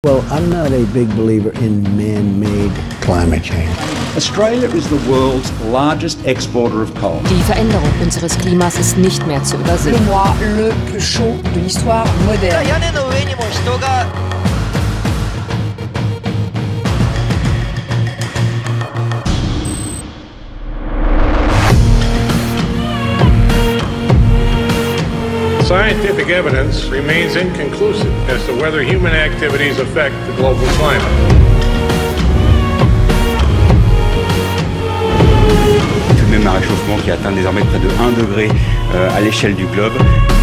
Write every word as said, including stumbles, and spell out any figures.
Well, I'm not a big believer in man-made climate change. Australia is the world's largest exporter of coal. Die Veränderung unseres Klimas ist nicht mehr zu übersehen. Le mois le plus chaud de l'histoire moderne. Scientific evidence remains inconclusive as to whether human activities affect the global climate. Tout de même un réchauffement qui atteint désormais près de un degré euh, à l'échelle du globe.